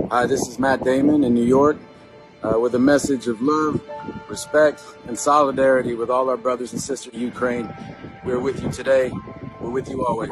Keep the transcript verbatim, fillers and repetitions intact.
Hi, this is Mет Деймon in New York uh, with a message of love, respect, and solidarity with all our brothers and sisters in Ukraine. We're with you today. We're with you always.